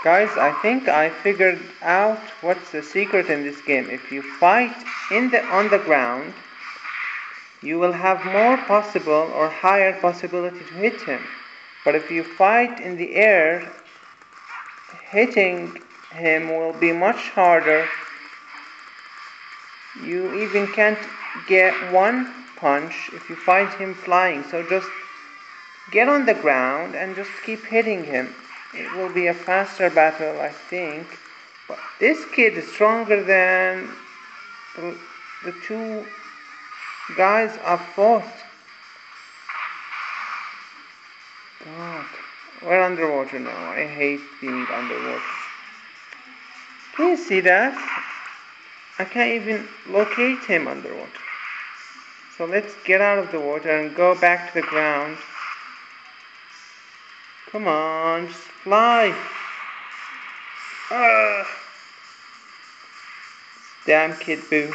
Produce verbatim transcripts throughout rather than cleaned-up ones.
Guys, I think I figured out what's the secret in this game. If you fight in the on the ground, you will have more possible or higher possibility to hit him. But if you fight in the air, hitting him will be much harder. You even can't get one punch if you fight him flying. So just get on the ground and just keep hitting him. It will be a faster battle, I think. But this kid is stronger than the, the two guys I fought. God, we're underwater now. I hate being underwater. Can you see that? I can't even locate him underwater. So let's get out of the water and go back to the ground. Come on, just fly. Ugh. Damn Kid Buu.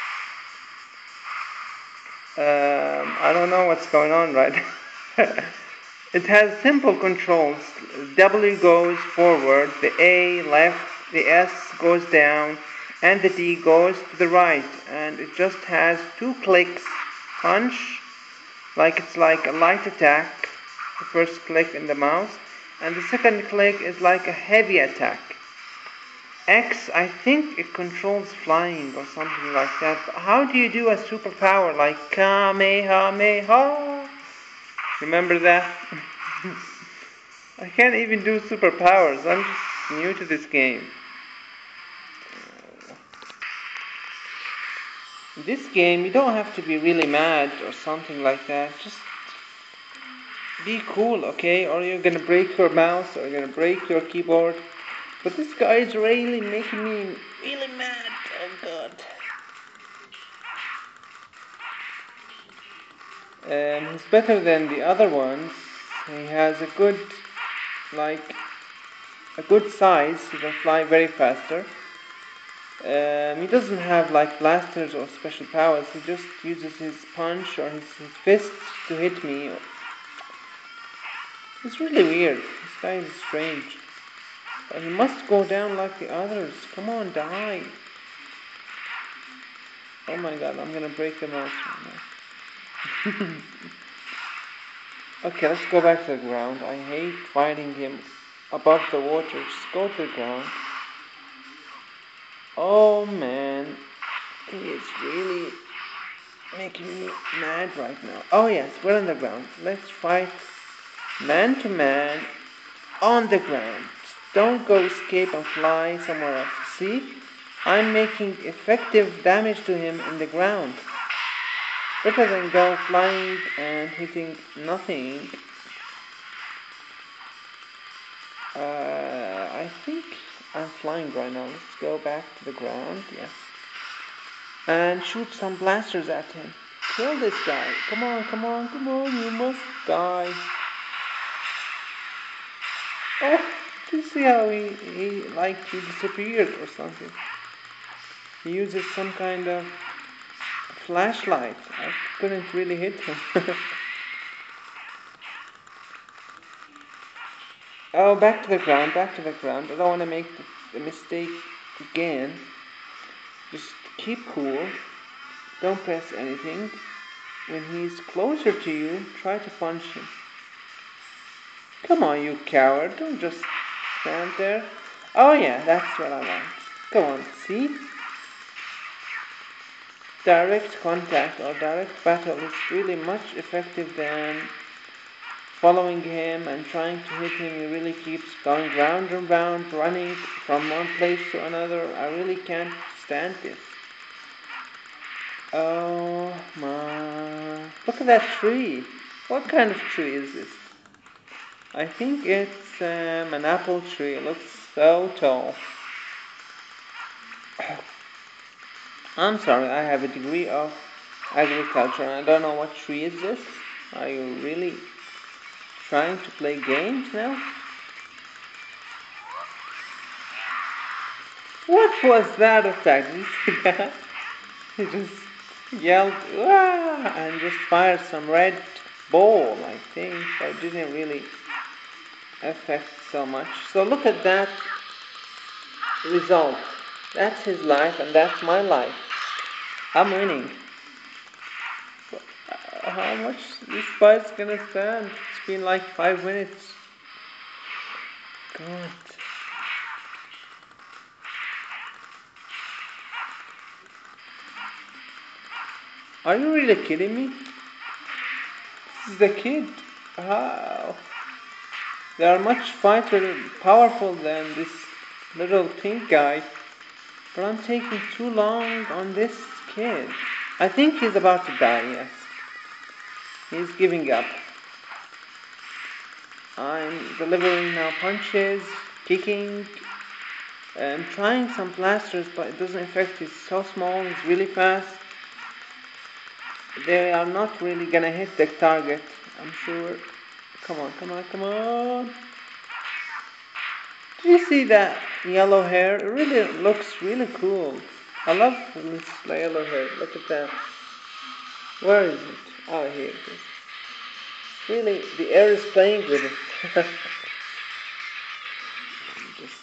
Um, I don't know what's going on right now. It has simple controls. W goes forward, the A left, the S goes down, and the D goes to the right. And it just has two clicks. Punch, like it's like a light attack, the first click in the mouse, and the second click is like a heavy attack. X, I think it controls flying or something like that. But how do you do a superpower like Kamehameha? Remember that? I can't even do superpowers. I'm just new to this game. In this game, you don't have to be really mad or something like that. Just be cool, okay? Or you're gonna break your mouse or you're gonna break your keyboard. But this guy is really making me really mad. Oh god. Um, he's better than the other ones. He has a good, like, a good size. He can fly very faster. Um, he doesn't have like blasters or special powers. He just uses his punch or his, his fists to hit me. It's really weird. This guy is strange. But he must go down like the others. Come on, die. Oh my god, I'm gonna break the mouse right now. Okay, let's go back to the ground. I hate fighting him above the water. Just go to the ground. Oh man, he is really making me mad right now. Oh yes, we're on the ground. Let's fight man to man on the ground. Don't go escape and fly somewhere else. See? I'm making effective damage to him in the ground. Better than go flying and hitting nothing. Uh, I think I'm flying right now. Let's go back to the ground. Yes. And shoot some blasters at him. Kill this guy. Come on, come on, come on. You must die. Oh, do you see how he, he like he disappeared or something? He uses some kind of flashlight. I couldn't really hit him. Oh, back to the ground, back to the ground. I don't want to make the, the mistake again. Just keep cool. Don't press anything. When he's closer to you, try to punch him. Come on, you coward. Don't just stand there. Oh yeah, that's what I want. Come on, see? Direct contact or direct battle is really much effective than following him and trying to hit him. He really keeps going round and round, running from one place to another. I really can't stand this. Oh my. Look at that tree. What kind of tree is this? I think it's um, an apple tree. It looks so tall. I'm sorry, I have a degree of agriculture and I don't know what tree is this. Are you really trying to play games now? What was that attack? Did you see that? He just yelled, "Wah!" and just fired some red ball, I think. So it didn't really affect so much. So look at that result. That's his life and that's my life. I'm winning. Uh, how much this fight's gonna stand? It's been like five minutes. God. Are you really kidding me? This is the kid. How? They are much fighter powerful than this little pink guy. But I'm taking too long on this kid. I think he's about to die, yes. He's giving up. I'm delivering now punches, kicking. I'm trying some blasters, but it doesn't affect. He's so small, he's really fast. They are not really gonna hit the target, I'm sure. Come on, come on, come on. Do you see that yellow hair? It really looks really cool. I love this yellow hair. Look at that. Where is it? Oh, here it is. Really, the air is playing with it. Just...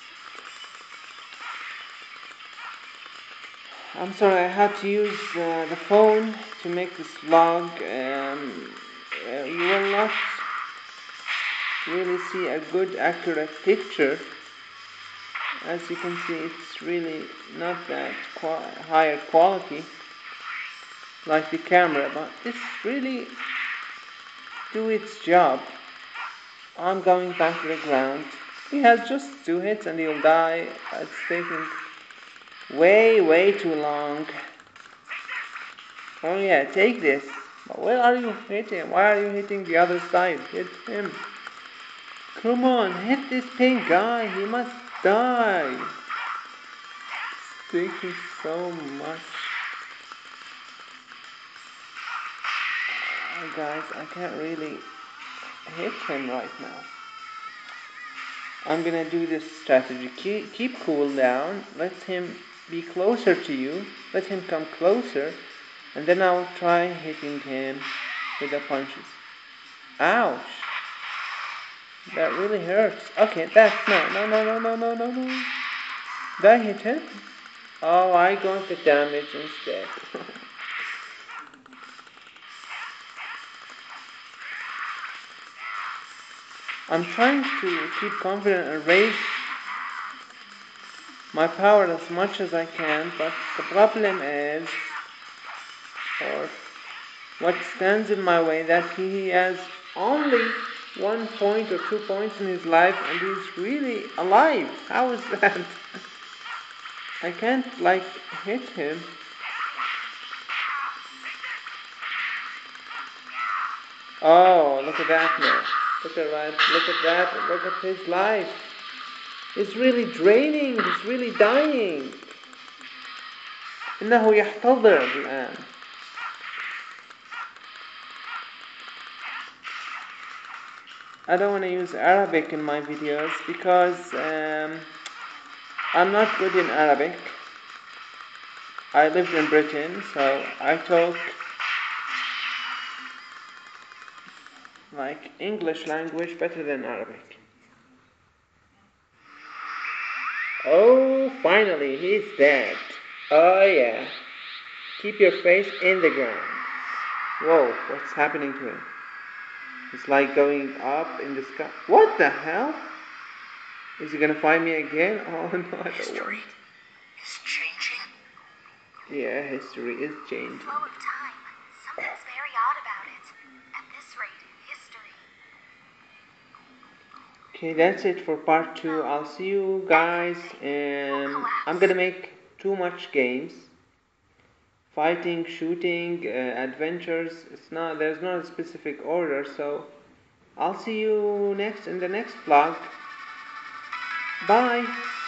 I'm sorry, I had to use uh, the phone to make this vlog. Um, uh, you will not really see a good, accurate picture. As you can see, it's really not that qua higher quality like the camera, but it's really do its job. I'm going back to the ground. He has just two hits and he'll die. It's taking way, way too long. Oh yeah, take this. But where are you hitting? Why are you hitting the other side? Hit him. Come on, hit this pink guy. He must die. It's taking so much. Oh, guys, I can't really hit him right now. I'm gonna do this strategy. Keep, keep cool down. Let him be closer to you. Let him come closer. And then I'll try hitting him with the punches. Ouch. That really hurts. Okay, that's no, no, no, no, no, no, no, no. Did I hit him? Oh, I got the damage instead. I'm trying to keep confident and raise my power as much as I can, but the problem is, or what stands in my way, that he has only one point or two points in his life and he's really alive. How is that? I can't like hit him. Oh, look at that now. Look at that, look at that, look at his life. It's really draining, he's really dying. إنه يحتضر الآن. I don't want to use Arabic in my videos because um, I'm not good in Arabic. I lived in Britain, so I talk like English language better than Arabic. Oh, finally, he's dead. Oh yeah. Keep your face in the ground. Whoa, what's happening to him? It's like going up in the sky. What the hell? Is he gonna find me again? Oh no, I don't want. History is changing. Yeah, history is changing. Flow of time. Something's very odd about it. At this rate, history. Okay, that's it for part two. I'll see you guys, and I'm gonna make too much games. Fighting, shooting, uh, adventures. It's not. There's not a specific order, so I'll see you next in the next vlog. Bye.